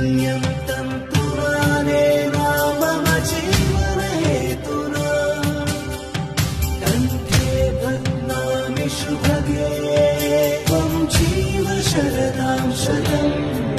कैवल्यं तन्तुमानेन मम जीवनहेतुना कण्ठे बध्नामि शुभगे त्वं जीव शरदां शतम्।